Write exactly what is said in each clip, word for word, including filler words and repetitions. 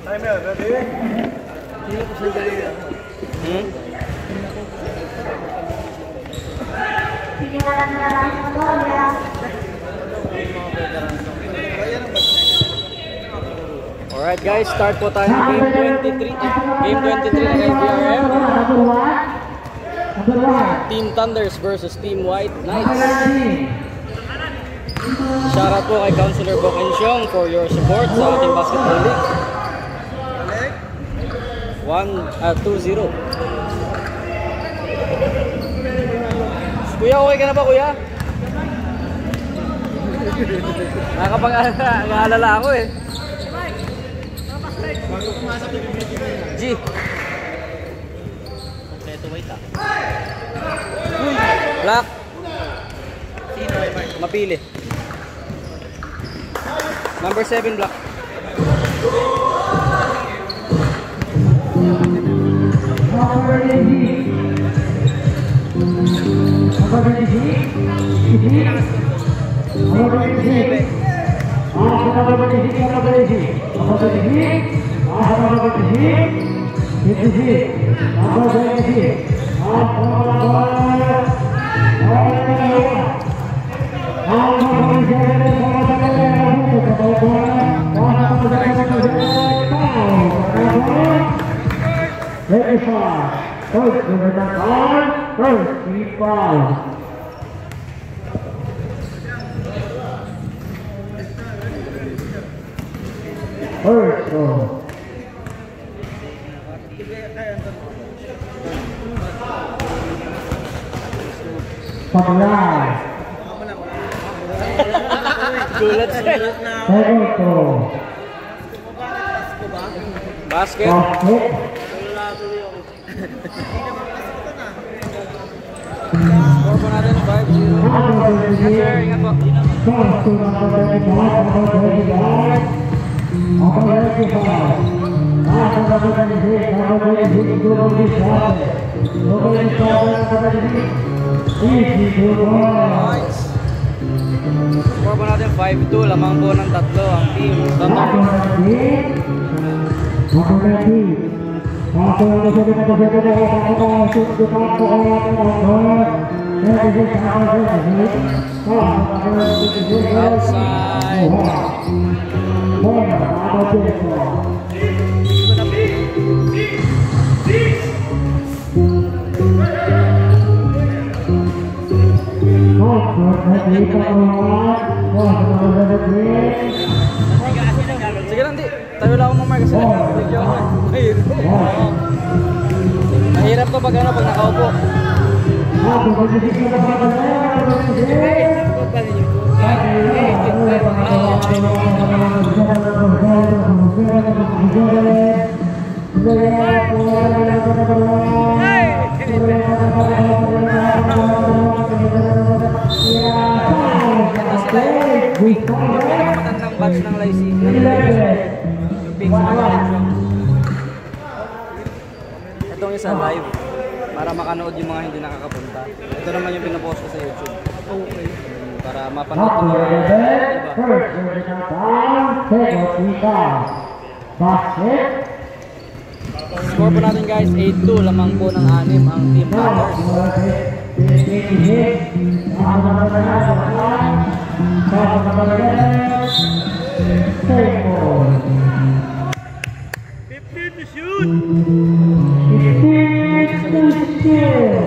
Timer, ready? Hmm? Alright guys, start po tayo ng game twenty-three. Game twenty-three ng L B R M. Team Thunders versus Team White Knights. Shoutout po kay Councilor Bok Ensyong for your support sa ating basketball league. one, two zero. Kuya, okay ka na ba kuya? Nakakapag-aalala ako eh. G. Kompleto white ah. Black. Mapili. Number seven black. First, number nine, first, three, five. First, go. Pag-ride. Gulat siya. Second, go. Basket. Basket. Score po natin five zero. Yes sir, ingat po. Nice. Score po natin five two. Lamang po ng tatlo ang team Thunders. Outside. Sige lang di. Tayo lang ako mamay kasi nag-video ako. Mahirap to pag ano, pag nakaupo. Matandang batch ng Lycee. Itong isa live para makanood yung mga hindi nakakapunta. Ito naman yung pinapost ko sa YouTube. Okay. Para mapanood ko mga iba. Score po natin guys, eight two. Lamang po ng anim ang Team Thunders. fifteen to shoot! fifteen to shoot!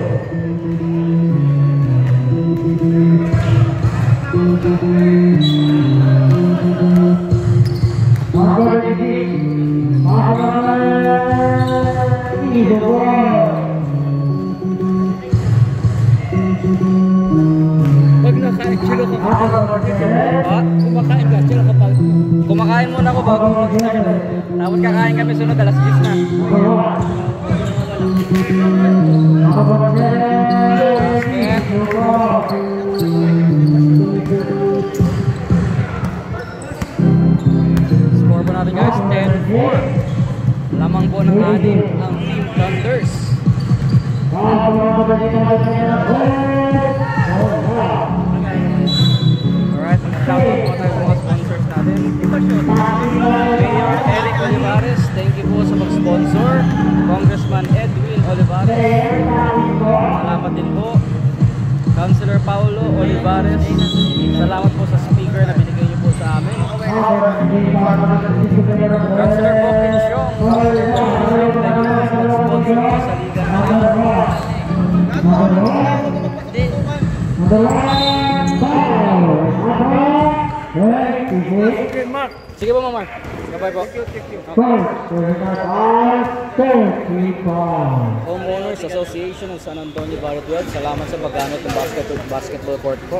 Pag nakain sila ka ha? Kumakain ka sila kapag kumakain muna ako bago mag-start. Tapos kakain kami sunod alas diyes na. Score po natin guys, ten four. Lamang po ng anim ang Team Thunders. Alright, shoutout po tayo sa mga sponsors natin. Mayor Eric Olivar, Olivares, thank you po sa pag-sponsor. Congressman Edwin Olivares, salamat din po. Councilor Paulo Olivares, salamat po sa speaker na binigay niyo po sa amin. Councilor Bob Pinsyong, thank you po sa pag-sponsor po sa Liga Okay, Mark. Sige po, Ma'am Mark. Bye po. Homeowners Association ng San Antonio Barrio twelve, salamat sa paggamit ng basketball, basketball court po.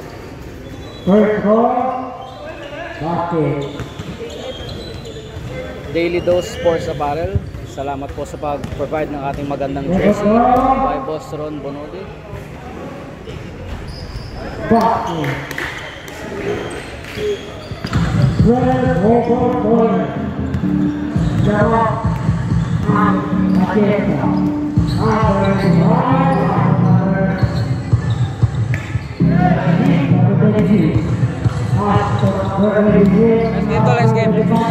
Daily Dose Sports Apparel, salamat po sa pag-provide ng ating magandang jersey by Boss Ron Bonodi. Let's game to, let's game.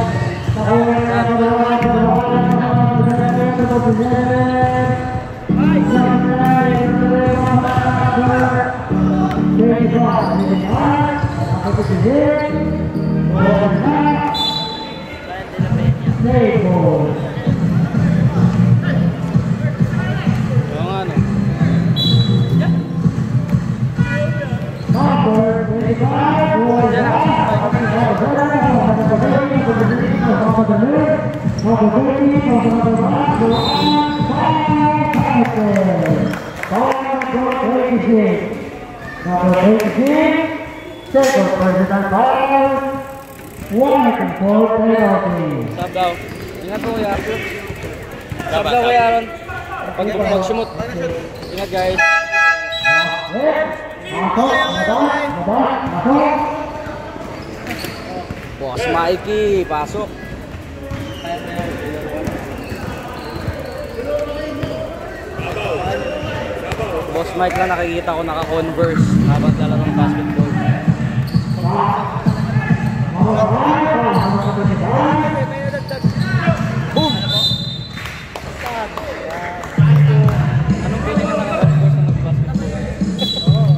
Sabdaw. Ingat po kuya. Sabdaw kuya Aaron. Pag mag-sumot. Ingat guys. Boss Mikey, pasok. Boss Mike lang nakikita ko naka-Converse habang talagang basketball. Boom! Anong feeling na naka-Converse na nag-basketball? Oo.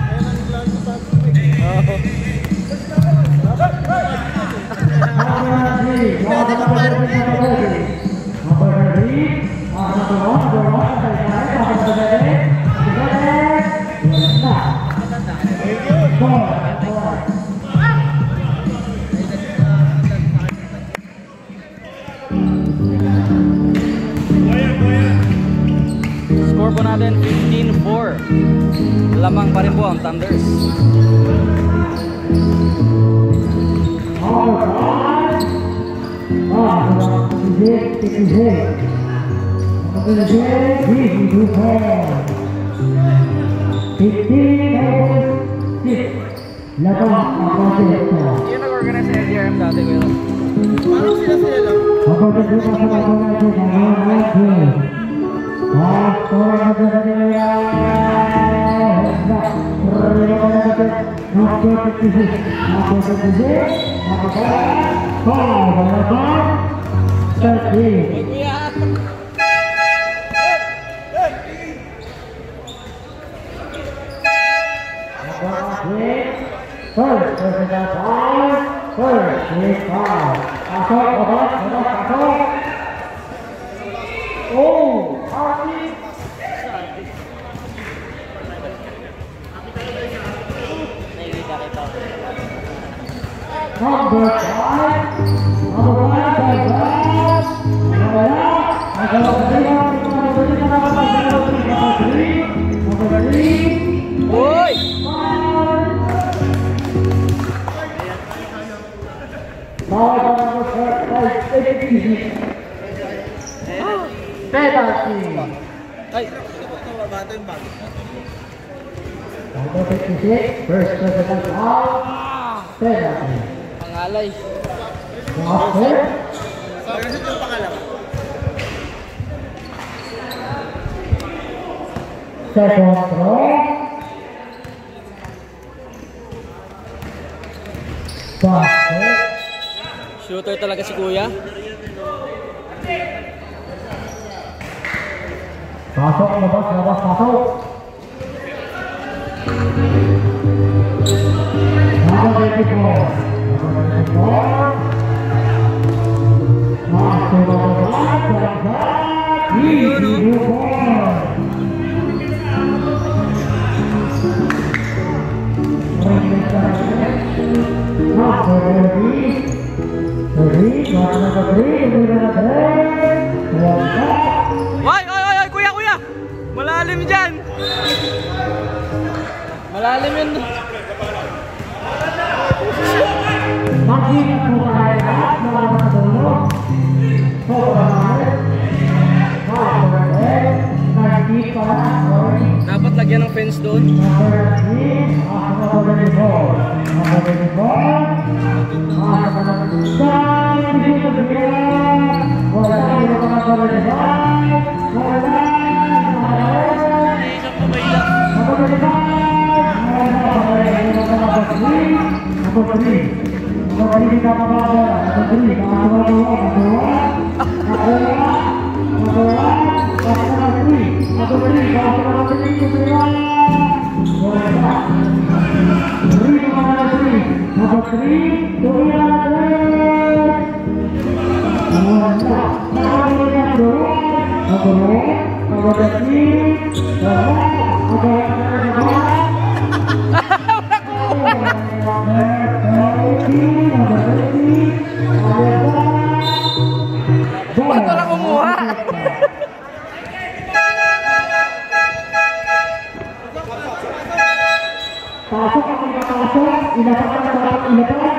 Score po natin fifteen four. Lamang pa rin po ang Thunders. Yung nag-organize sa L D R M dati ko yun. Parang sila sila lang. First, first, first, first, five. Pasok, pasok, pasok, pasok. Oh, Archie. Number five, number five, five, five. Number three, number three, number three. Oi! Penalty. Ay! Number fifty-six, first president out. Penalty. Pangalay. After. Second throw. Basket. Shooter talaga si Kuya. Pasok, labas, labas, pasok. Number twenty-four. Number twenty-four. Masuk number five, jalan back. Easy four. Number thirty. Three, number three, number three. One back. Why, oy, oy, oy, kuya, kuya! Malalim dyan! Malalim yun. Mag-ingat po tayo lahat mga matulog. Sobrang mahal. Nakapagod. Nag-keep pa lang. Dapat lagyan ng fence doon. Number three, number twenty-four. Number twenty-four. Number twenty-five. Dito sa bigyan. Wala yung mga number twenty-five. Wala. Isang pumayla. Number twenty-five. Number three. Number three. Number three kita mababa. Number three. Number one. Number one. Number one. Number one. Number three. Number three. Number three. Number one. Three. Number three. Number three. Number one. Number three. Ba't wala kumuha? Pasok ang mga pasok, ilapakan na dapat ilapakan.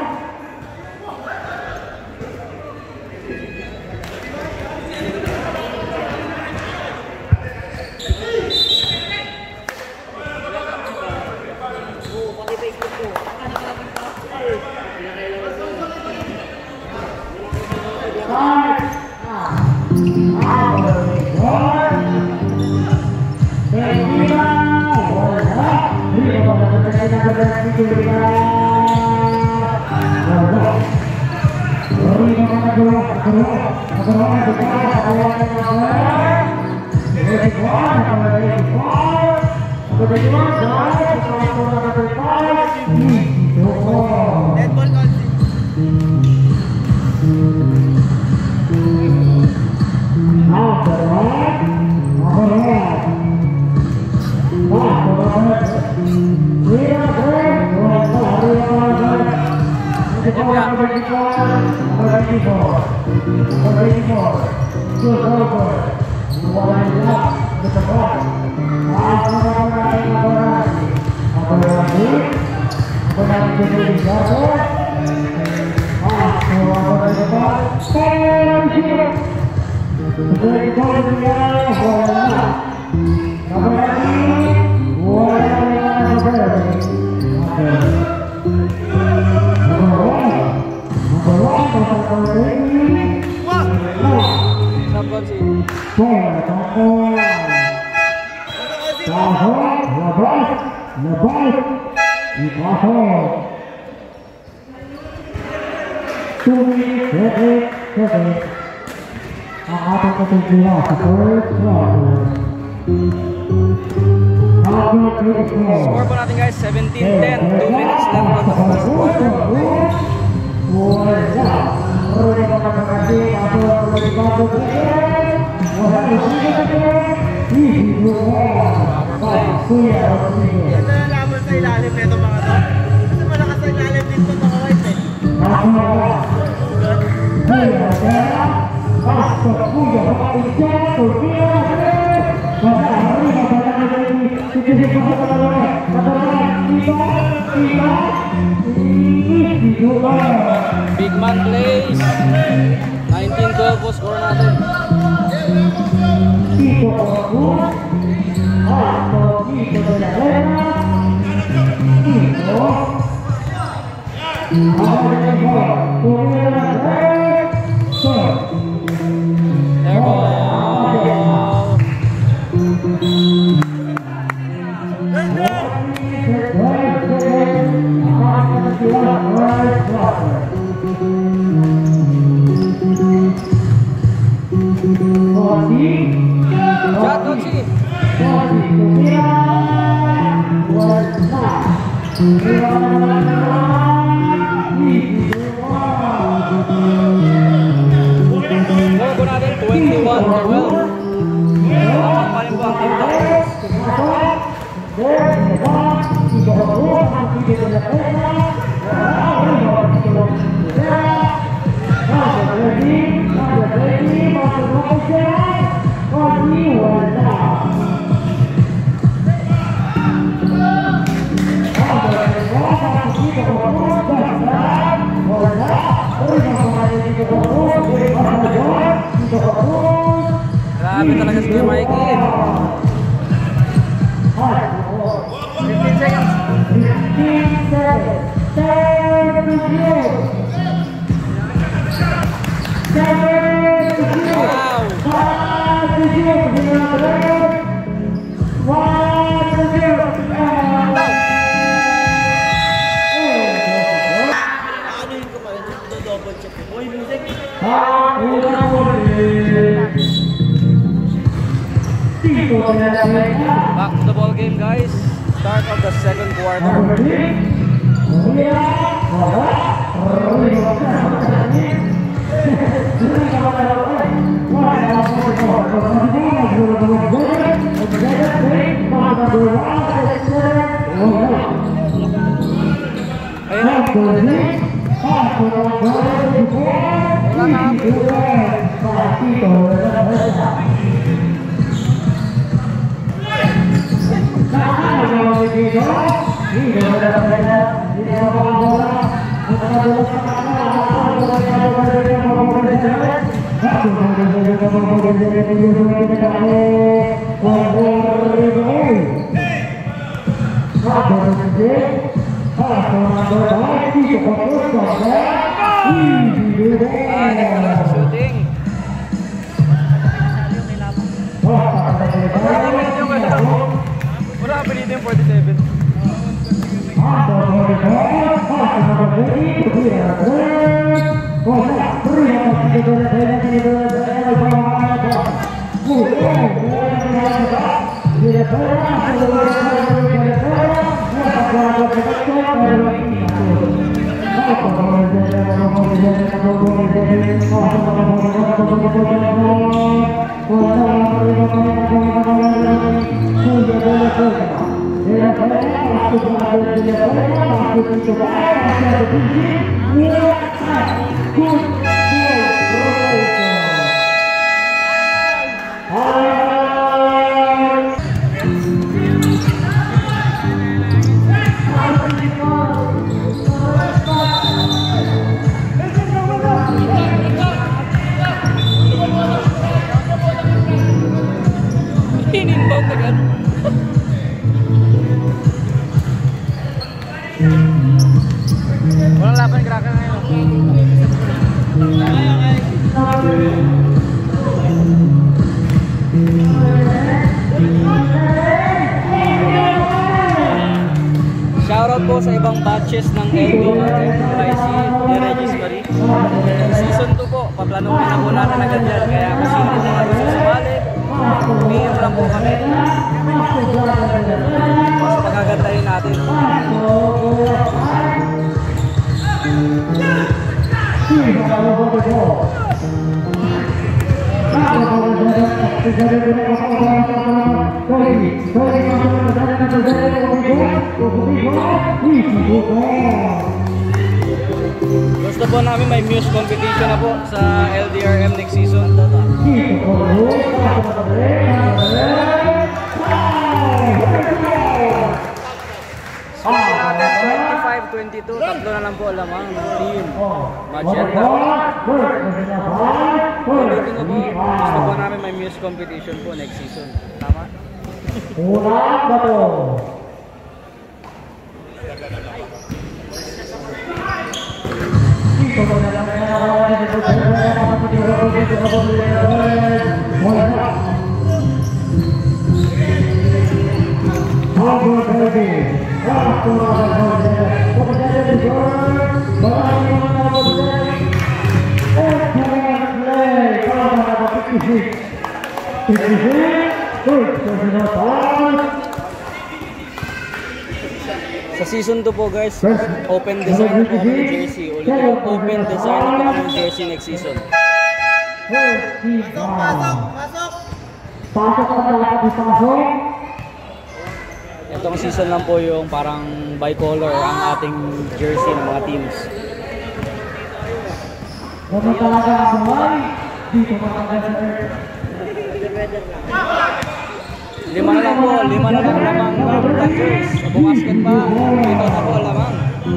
Score po natin guys, seventeen ten. two minutes left on the first quarter. Ito na naman sa ilalim nito mga to. Kasi malakas sa ilalim dito mga white eh. Big man plays. nineteen twelve po score natin. Air ball. Grabe talaga si Kuya Mikey. fifteen seconds. Wow! Ano ko pala? Double check. Boy, music. Back to the ball game, guys. Start of the second quarter. Ah, nagkala sa shooting. Wala ka pinito yung forty-seven. Inbound agad. Walang laban yung Kraken ngayon. Shoutout po sa ibang batches ng L D R M I C de Regis Marie. Season two po, paplanuhin na po natin agad yan. Kaya kasi hindi mga gusto sumali, P M lang po kami. Mas pagagandahin natin. Gusto po namin may Muse competition na po sa L D R M next season. twenty-five twenty-two, tatlo na lang po lamang ng team. Magenta. Ulitin ko po, gusto po namin may Muse competition po next season. Tama? Ulang bato. Sa season two po guys, open design na po kami ng jersey. Ulit po, open design na po kami ng jersey next season. Pasok, pasok, pasok. Pasok ka na lahat, pasok. Itong season lang po yung parang bicolor ang ating jersey ng mga teams. Ano talaga ang buhay? dito mga kapatid. Lima na lang po, lima na lang lamang ng Dodgers. Sa basket pa, dito na po lamang.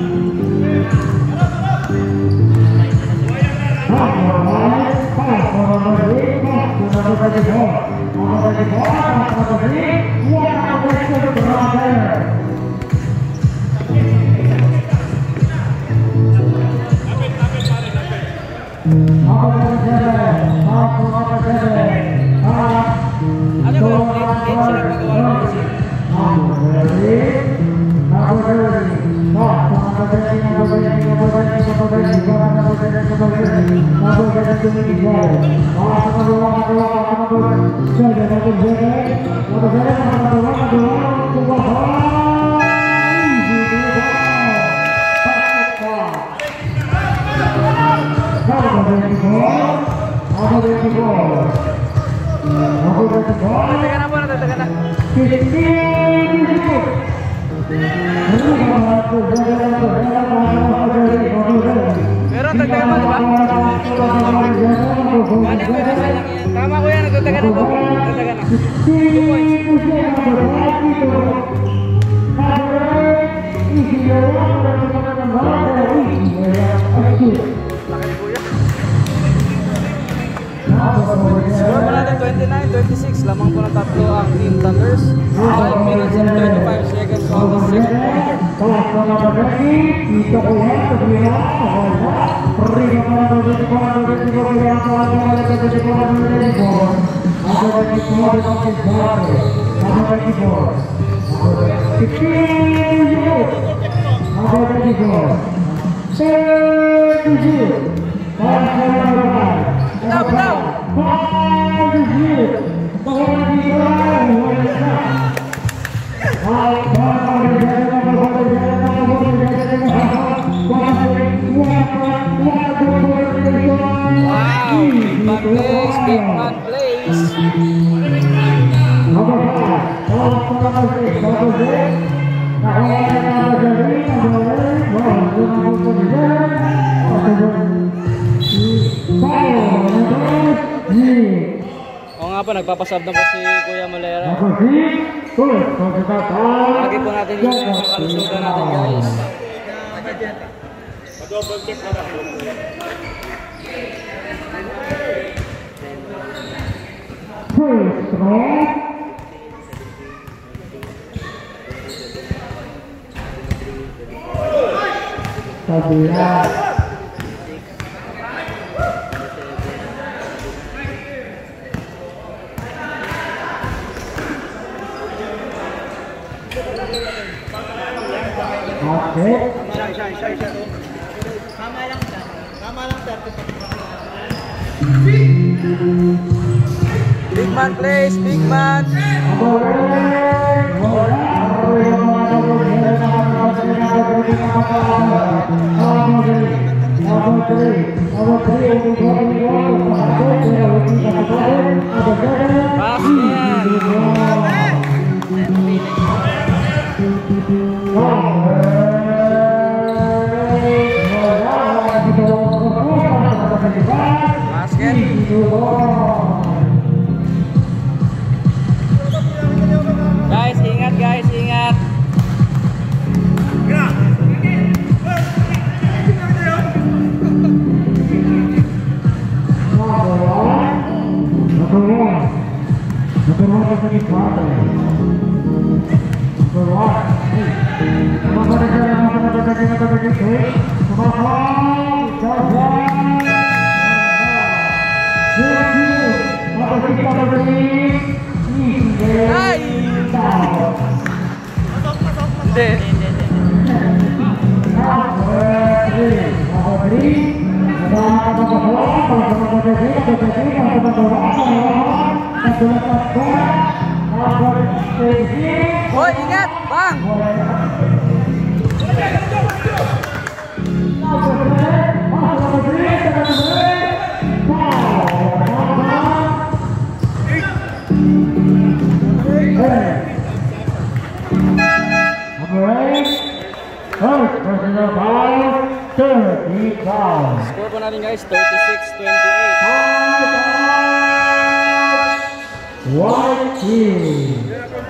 Ano ba yung late sila magawa ng kasi? Natataga na po, natataga na. Pero natataga mo, diba? Tama ko yan, natataga na po. Natataga na. two points. Score po natin twenty-nine twenty-six, lamang po ng tatlo ang Team Thunders. five minutes and twenty-five seconds on the second quarter. Bitaw, bitaw! Wow! Big man plays, big man plays! Oo nga po, nagpapasab na po si Kuya Molera. Lagi po natin yung mga kalusugan natin, guys. Double check na lang. Sabihan. Okay. Siya, siya, siya, siya. Tama lang, sir. Tama lang, sir. Big man plays, big man! Basket! Guys, ingat guys, ingat! Ay! Hindi. Hoy, ingat! Bang! Score po natin guys, thirty-six twenty-eight. White team.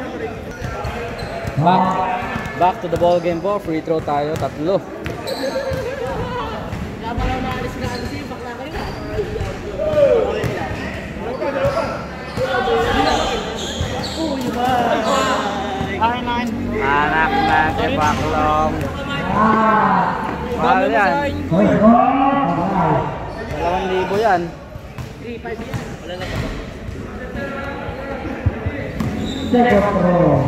Back, back to the ball game po. Free throw tayo, tatlo. Anak na kepaklong. Mahal yan. Dalawang libo yan. Second row.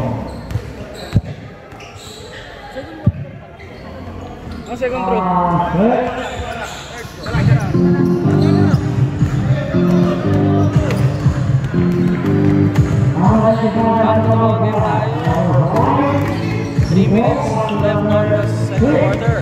Ang second throw. three minutes left on the second quarter.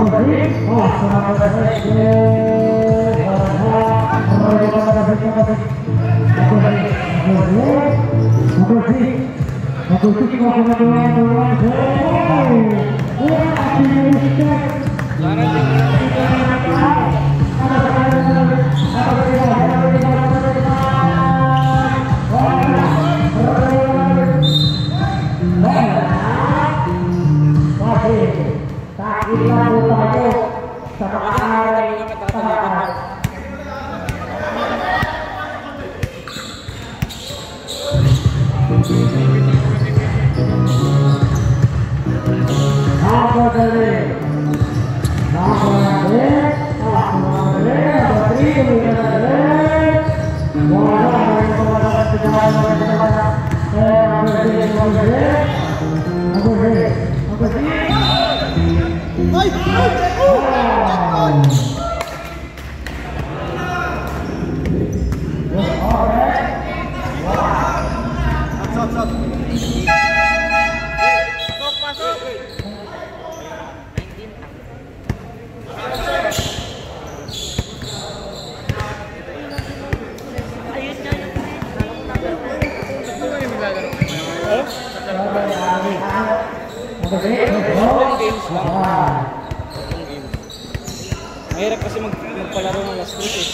Mahirap kasi mag magpalaro ng last week eh.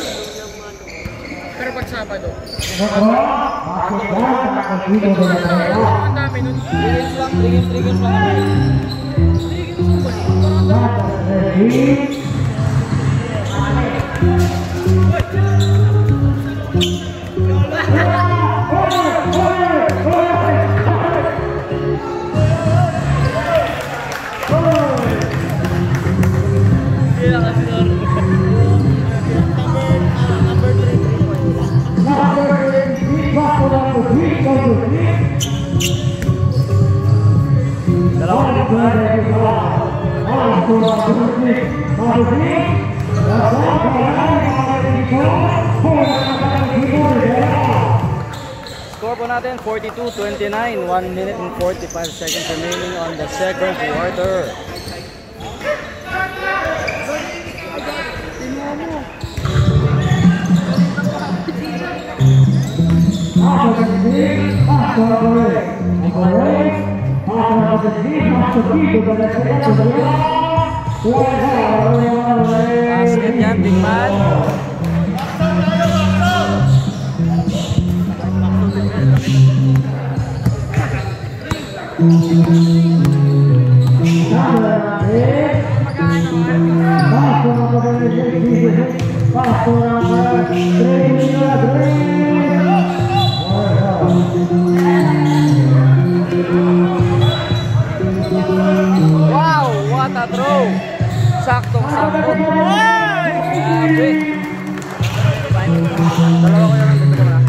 Pero pag Sabado, Ang dami nun. three games lang, three games, three games lang. Score po natin forty-two twenty-nine, one minute and forty-five seconds remaining on the second quarter. Basket yan, big man. Wow, what a throw! Saktong sakto. Grabe. Dalawa ko yan, dito ka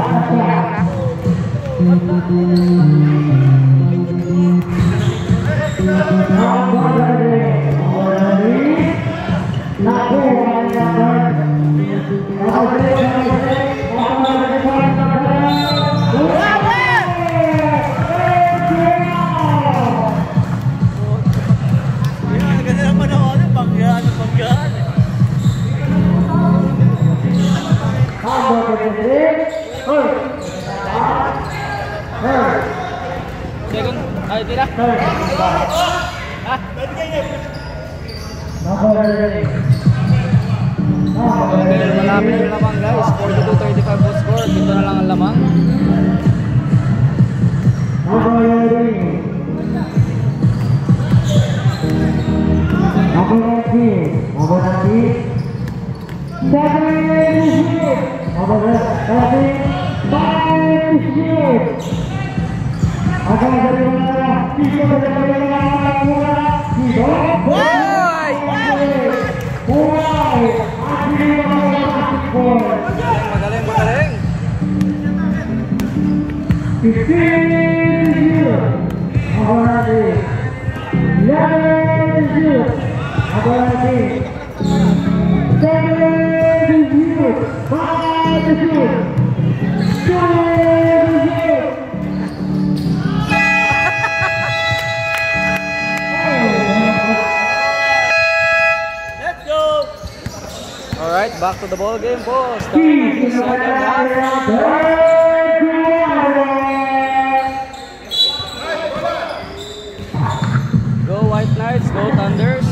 second, ay tira. Ah. Malapit yung lamang guys, forty-two thirty-five po score, dito na lang ang lamang. Number nineteen. Number nineteen. Number nineteen. Seven hit. Number nineteen. Five hit. Akan dari mana? Tiga dari mana? Tiga. Boy! Boy. Akhirnya boy. Magaling, magaling. fifteen zero. Number nineteen. eleven zero. Number nineteen. seven zero. five zero. seven zero. Let's go! Alright, back to the ball game po. Starting the second half. Go White Knights, go Thunders.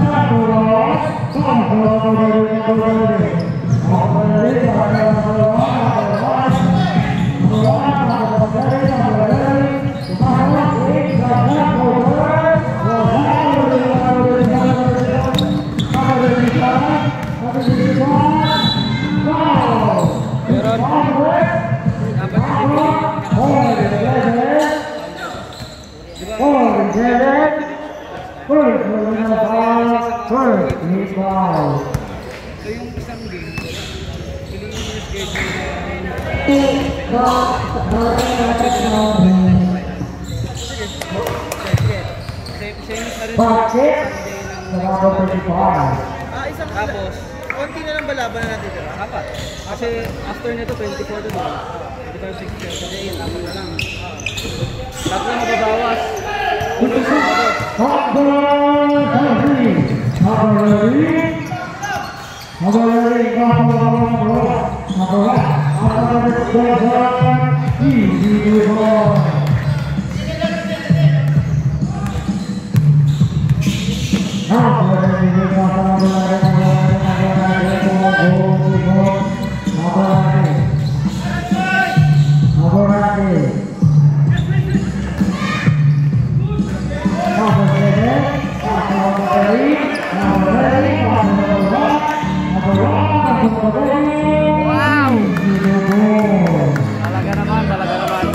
Meron dapat So yung isang game, piling yung schedule Ah, isang Tapos, konti na lang ba laban na natin dito? apat. Kasi after nito twenty-four to doon. twenty-five, sixty-seven, eight, apat na lang. Tatlo mababawas. Ulo sa ako. Wow! Talaga naman, talaga naman.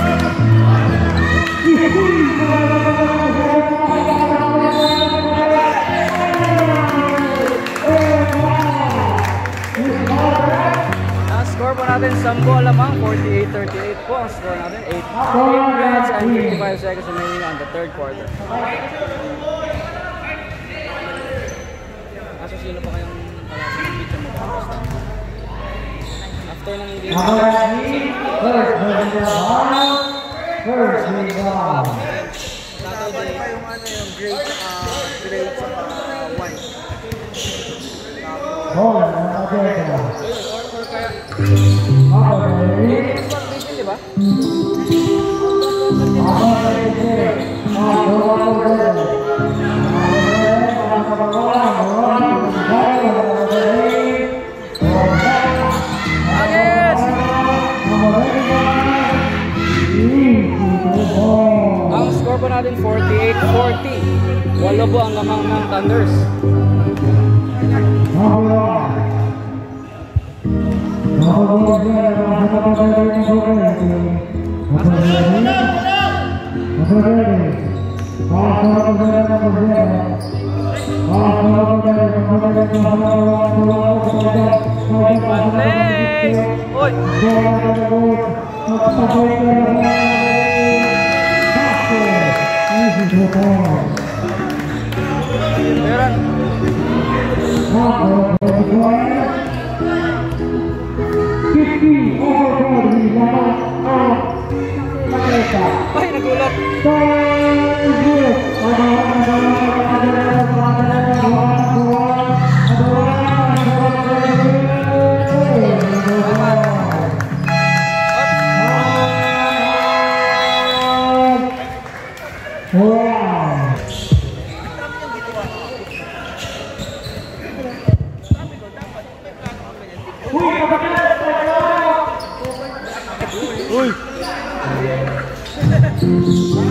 Score po natin Sambo Alamang, forty-eight thirty-eight po ang score natin. eight minutes and fifty-five seconds remaining on the third quarter. Kaso sino pa kayong uh, picture mo? After ng hindi First, Tatawag pa yung ano yung grade, uh, grade sa uh, white. Bola, nakakita. or, or kaya Okay. Vision, di ba? Agis! Ang score po natin forty-eight forty. Walo po ang lamang ng Thunders. Place! Oy! Meron. Ay, nagulat. Wow! Uy!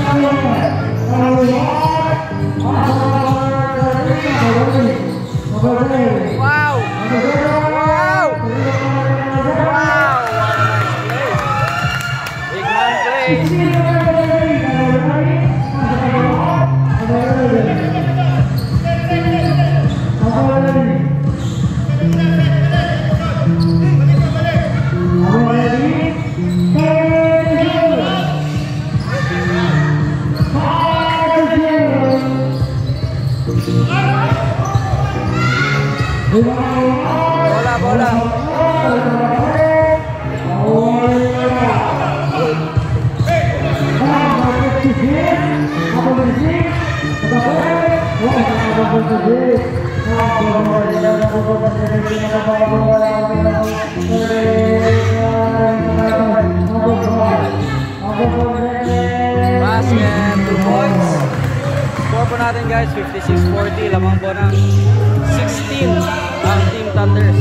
Wow! Wow! Wow! Big man play! Bola, bola. Basket, two points. Score po natin guys, fifty-six forty. Lamang po ng sixteen ang Team Thunders.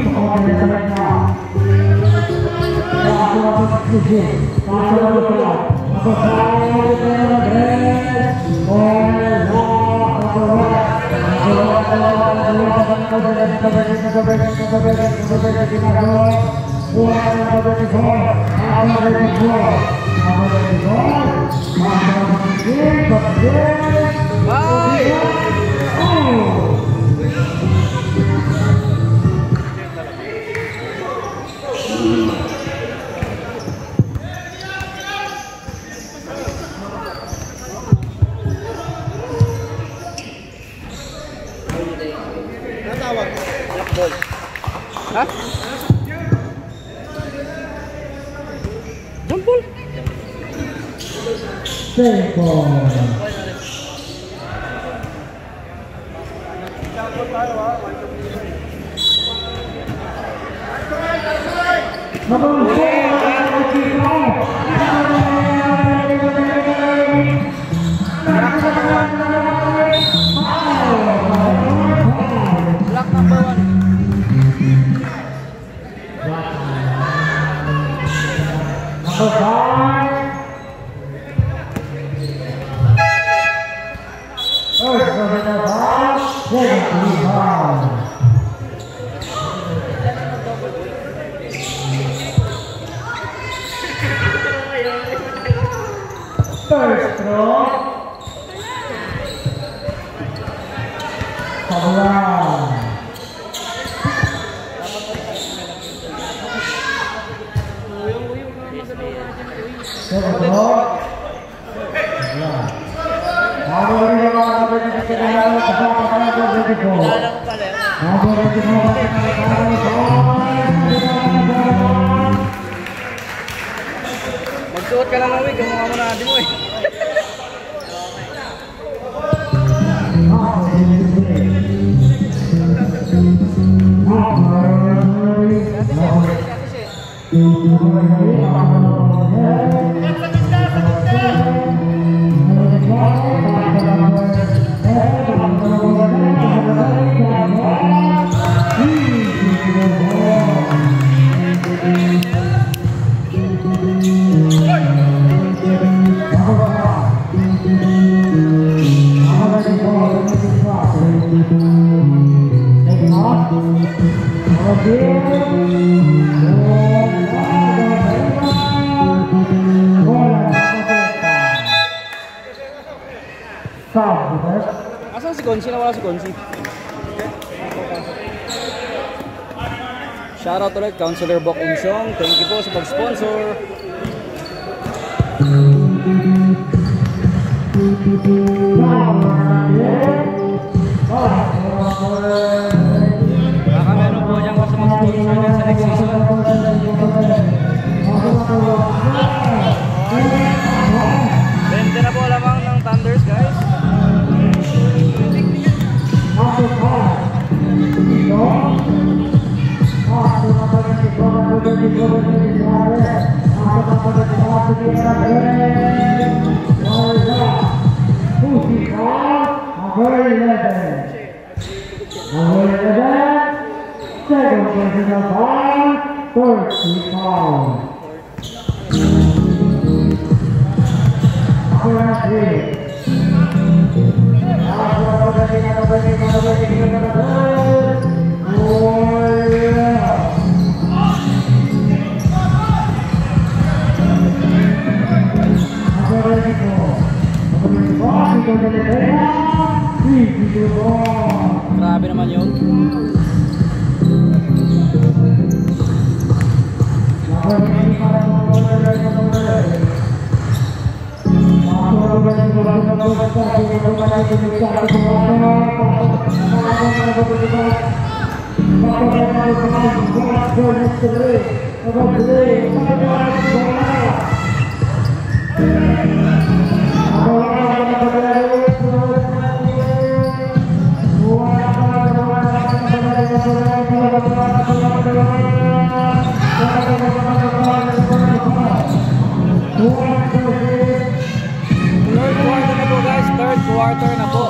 Natawag. Ha? Jump ball. Block number one. First throw. Kablan. Second throw. Kablan. Bago rin yung mga kapatid na kinahalo kasama ka na ito, ready po. Bago rin yung mga kapatid Magsuot ka lang ng wig, kamukha mo na natin mo eh. Asan si Gonsi? Nawala si Gonsi. Shoutout ulit, Councilor Bok Umsyong. Thank you po sa pag-sponsor. Baka meron po diyang gusto mag-sponsor din sa next season. twenty na po lamang ng Thunders guys. Second person of all, thirty pounds. Grabe naman yun. Third quarter na po guys, third quarter na po.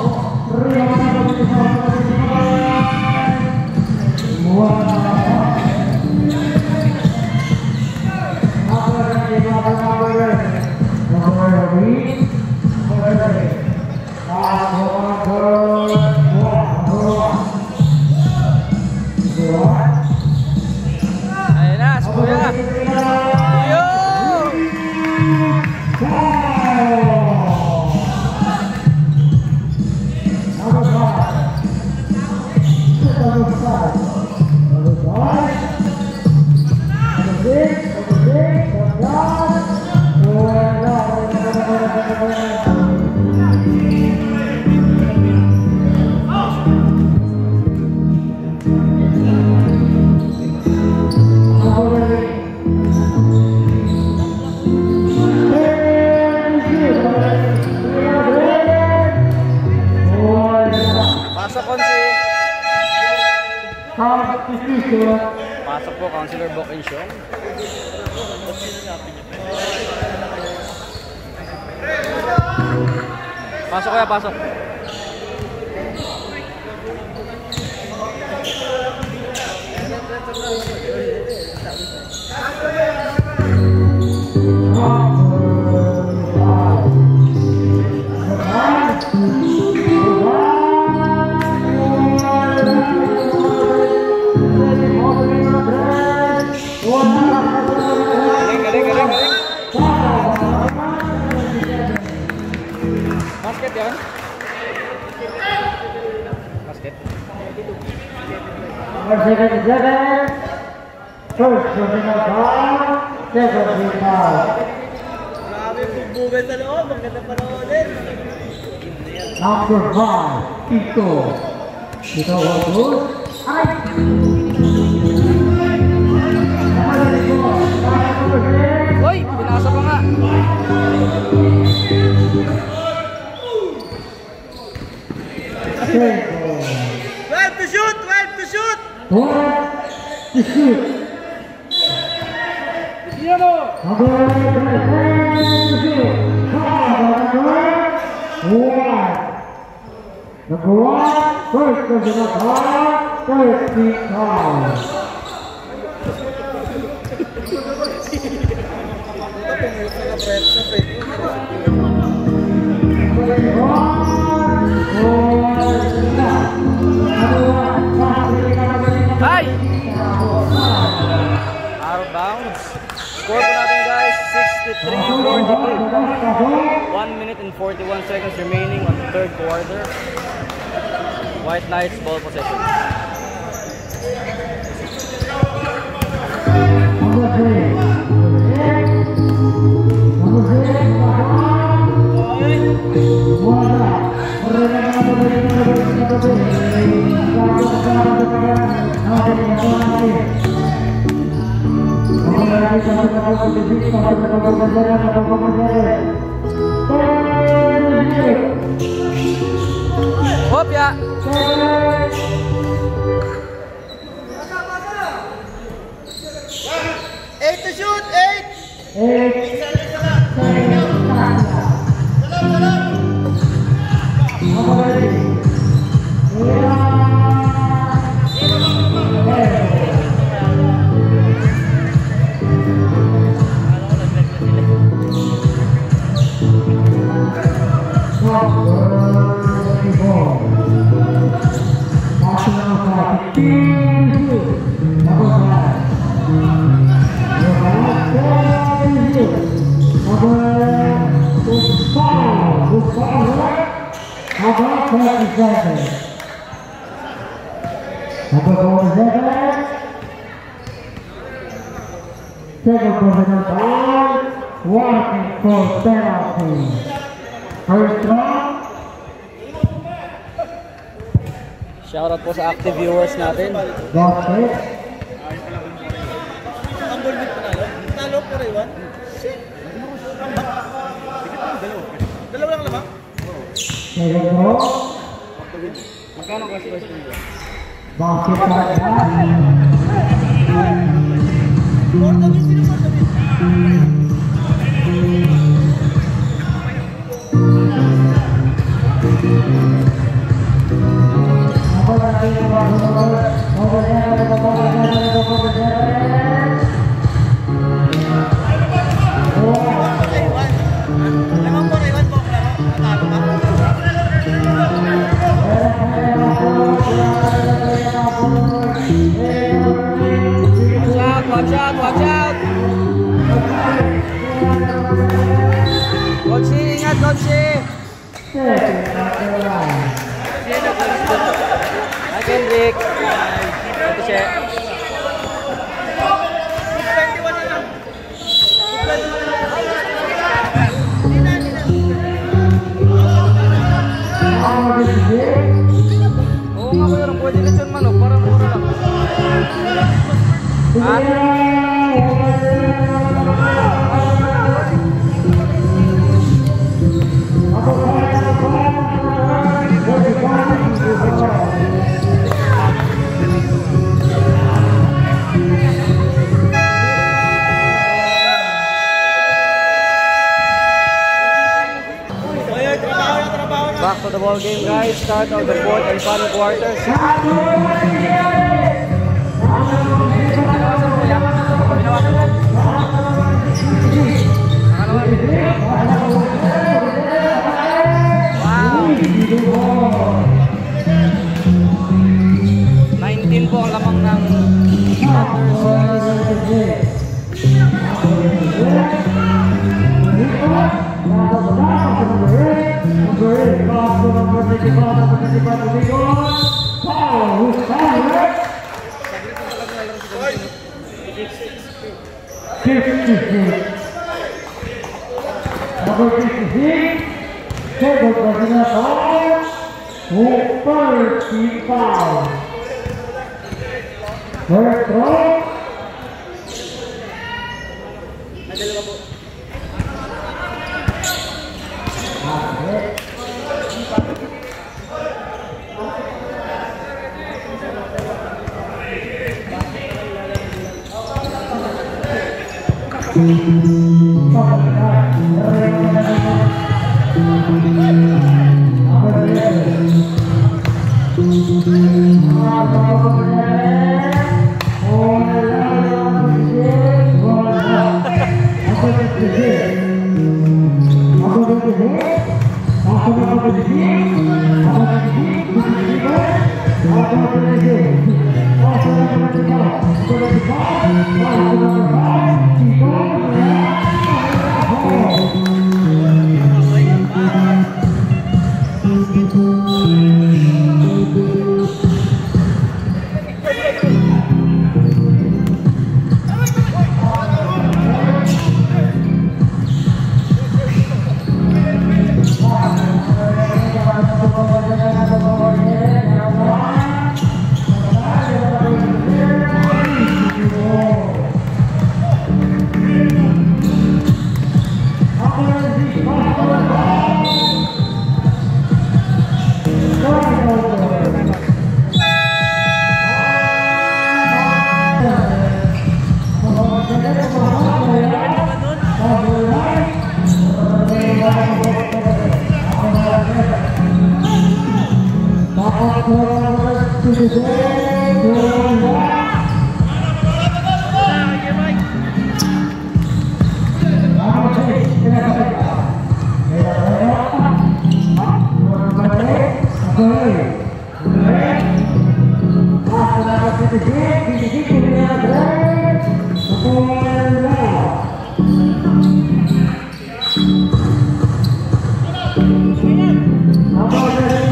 Ayun na, si Kuya. Yo! Pasok konsi. Pasok po, Councilor Bok Insyong. Pasok kaya, pasok. Galing, galing, galing, galing. Basket yan? Basket? Grabe pagbugan sa loob. Ang ganda panoorin. Number five, Tito. Tito Wagus. Ay! Uy! Pinasa pa nga! twelve to shoot! twelve to shoot! twelve to shoot. Yan o! Number twelve to shoot. One. Number one, first personal foul, thirty pounds. Hi! Out of bounds. Score po natin guys, sixty-three forty-two. one minute and forty-one seconds remaining on the third quarter. White Knights ball possession. Number three. Number three. Hop ya! eight to shoot! eight! Eight. About thirty seconds. Number forty-seven. Second personal foul. Working for penalty. First round. Shoutout po sa active viewers natin. Basket. Ang goal bit panalo. Talo po rin one. Shit. Dalawa lang lamang? Second round. Magkano kasi question nila? Basket time. Four to win. Sino four to win? Lamang po rin one po. Talo ba? Watch out, watch out! Coach, ingat, Coach! Hi, Kendrick! Ito siya. twenty-one na lang. Oo nga, kuya, pwede na siya manok, parang mura lang. Ha? Back to the ball game, guys. Start of the fourth and final quarters. Wow! nineteen po ang lamang ng Number fifty-six, second personal foul, thirty-five. First throw. Number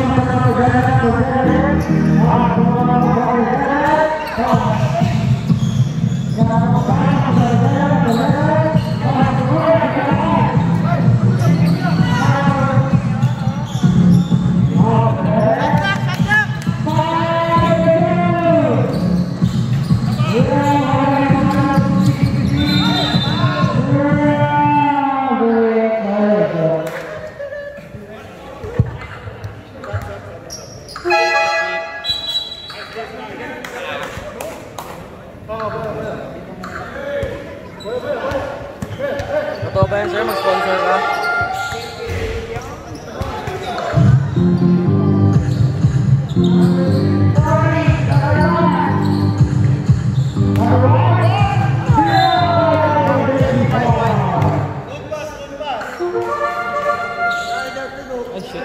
shit.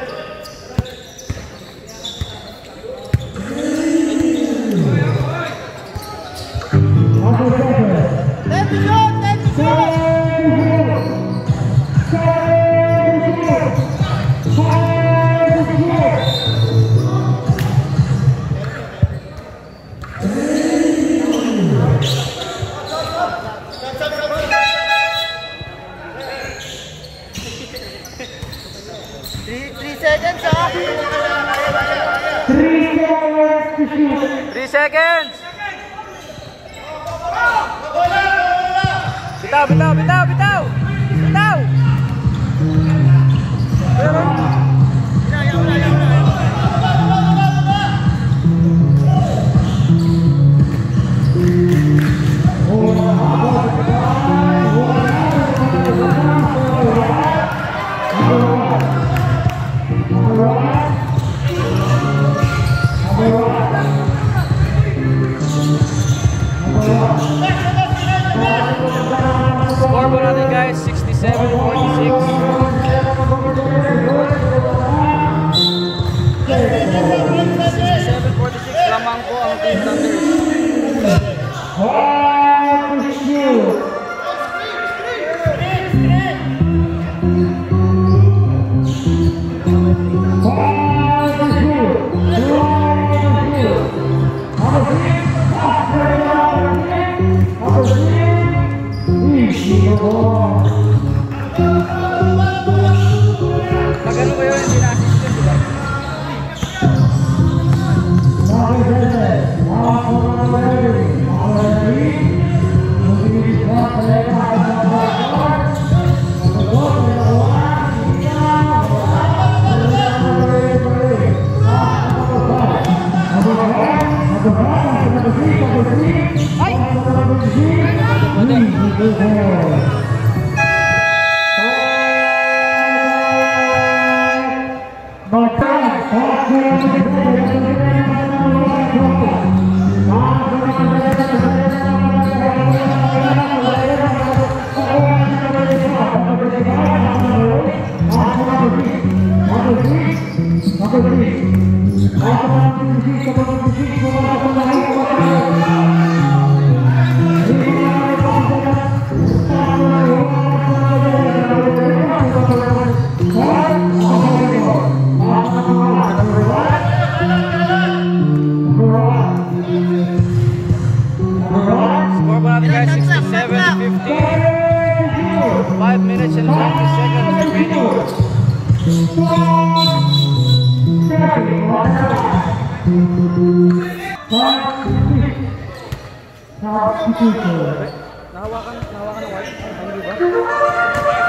Time to shoot! Time to shoot! Three, three seconds, ah! Three seconds to shoot. three seconds! Bitaw, bitaw, bitaw, bitaw! Bitaw! Pero... Score po natin guys, sixty-seven forty-six. sixty-seven forty-six lamang po ang Team Thunders. One to shoot. Pag ano ba yun, hindi na-assist yun, diba? Score po natin guys, sixty-seven fifty. five minutes and twenty seconds remaining. Nahawakan, nahawakan ng white. Hindi ba?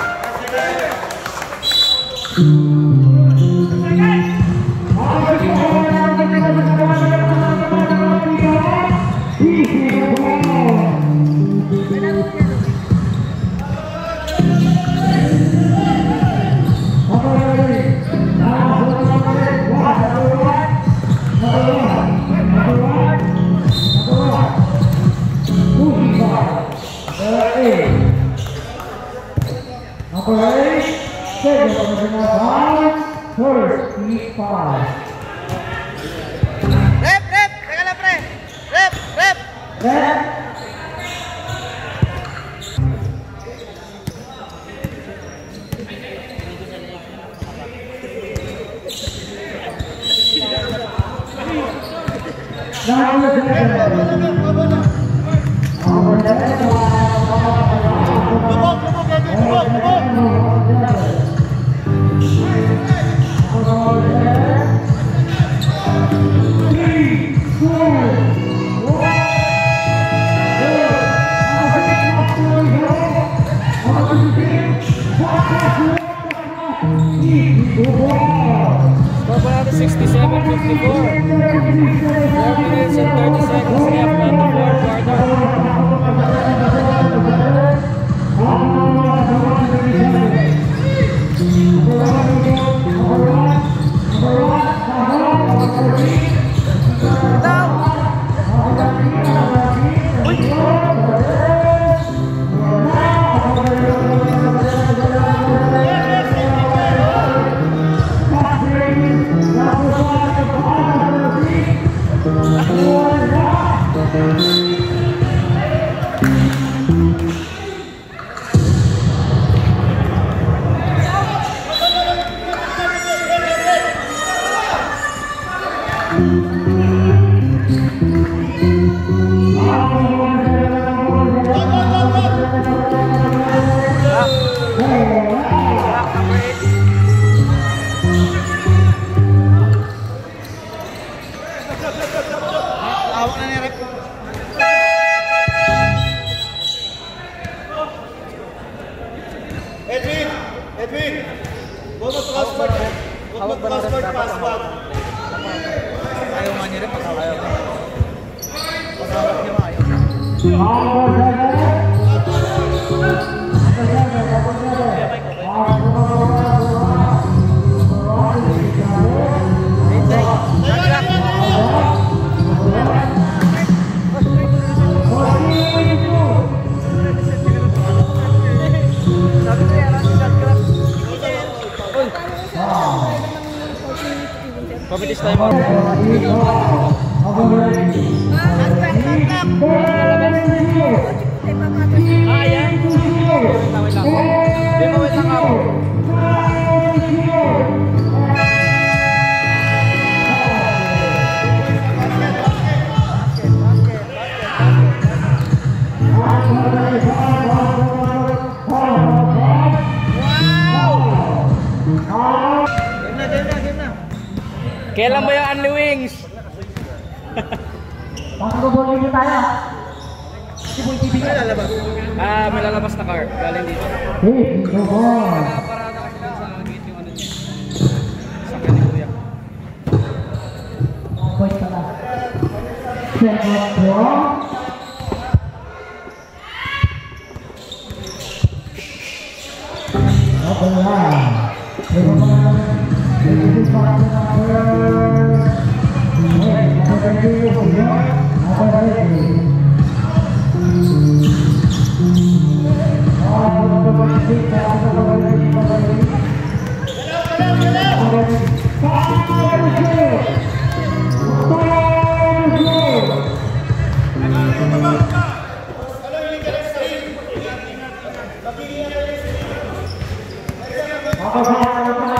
Rep, rep! Teka lang, pre! Rep, rep! Lubog, lubog, lubog, lubog! Score po natin sixty-seven fifty-four. four minutes and thirty seconds left on the fourth quarter. Awak na ni rep. Edwin! Edwin! Huwag mag-crossword. Huwag mag-crossword password. Ayaw nga niya rin pag ayaw. Pag-awak niya ayaw. Comedy time mo. Ah, yan. Wait lang, wait lang. Di mo, wait lang ako. Kailan ba yung Unli Wings? Pagkabulin niyo tayo. Ah, may lalabas na car. Galing dito. Hey, go on. Nakaparada kasi lang sa gate yung ano niya. Sakyan ni Kuya. Point pala. Second floor. Okay lang. Ito mga This is part of number Hey, number two Number eight Oh, number six Number eight Number eight Number eight Five two Five two Apa sahaja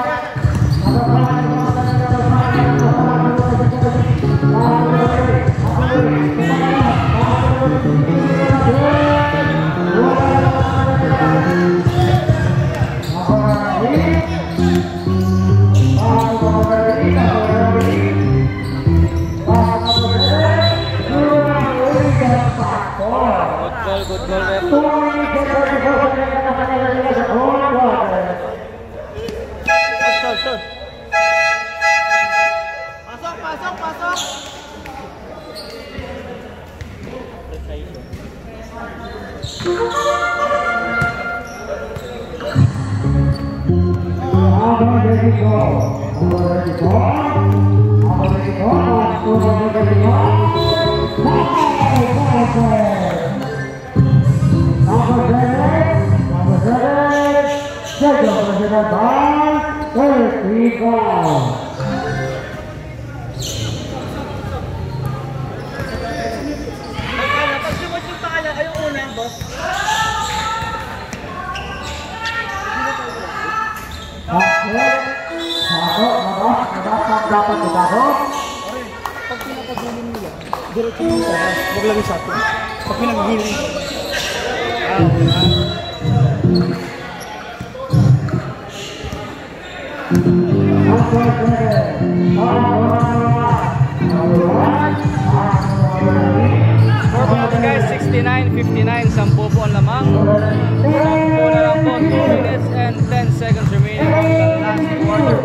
Good goal, Rep. Pasok, pasok, pasok! Pag-sumot yung pangalan, ay yung una, boss. Dapat ditakot. Pag pinapagulin nila, diretso yung taas, huwag lang yung sapo. Pag pinag-healing. Score natin guys, sixty-nine fifty-nine. Sampu po ang lamang. Sampu na lang po. two minutes and ten seconds remaining on the last quarter.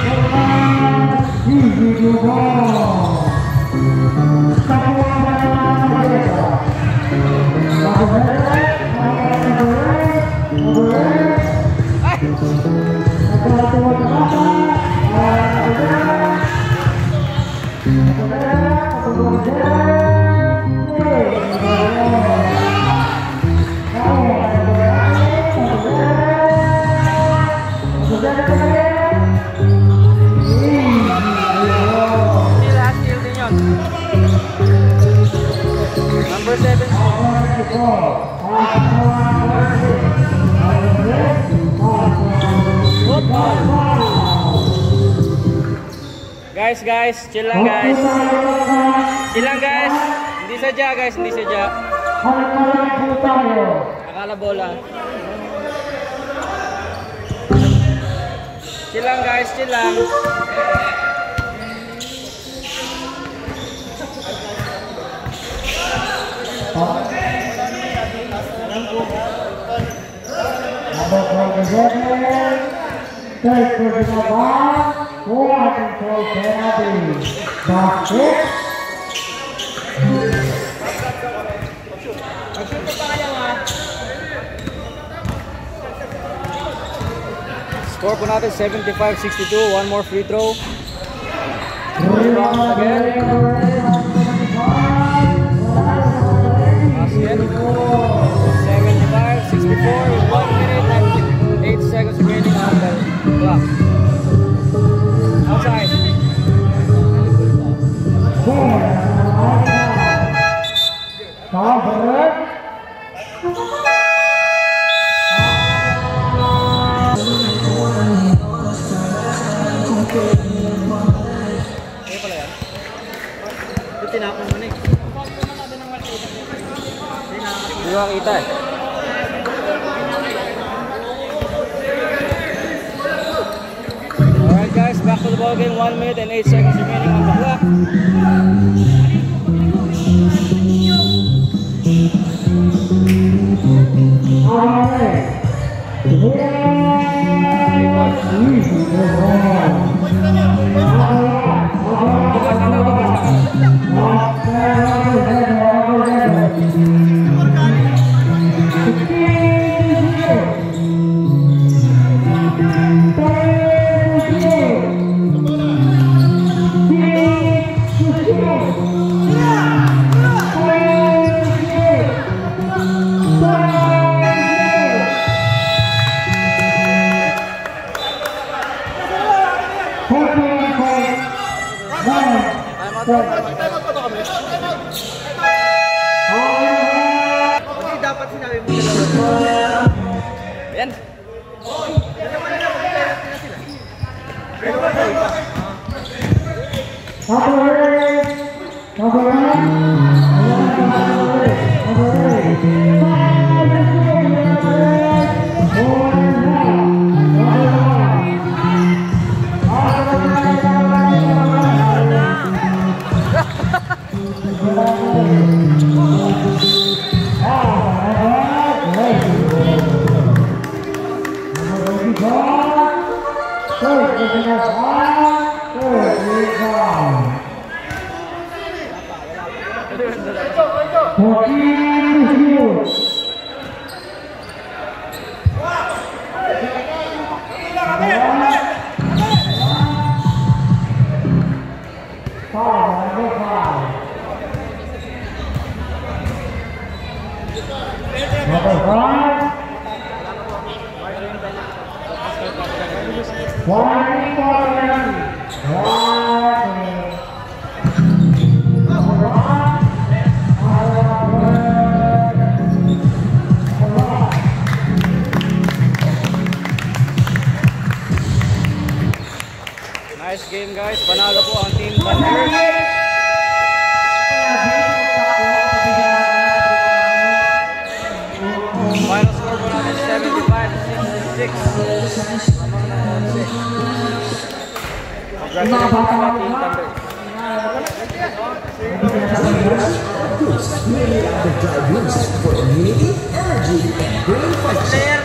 Easy to go. Number seven. Guys, guys, chill lang guys. Chill lang guys. Hindi sadya guys, hindi sadya. Akala bola. Chill lang guys, chill lang. Third personal ball, four control penalty. Basket. Score po natin seventy-five sixty-two. One more free throw. Rebound again. Basket. seventy-five sixty-four. one minute and eight seconds remaining on the clock. Outside. Kaya pala yan. Ito tinapon mo na eh. Hindi ko makita eh. Alright guys, back to the ball game. one minute and eight seconds remaining on the clock. Bukas na daw, bukas na. Hindi dapat sinabi mo dalawa. Ayan. Nice game guys, panalo po ang Team Thunder. Final score po natin seventy-five sixty-six. Congratulations po Team Thunder. The diagnosis for immunity, energy, and brain function.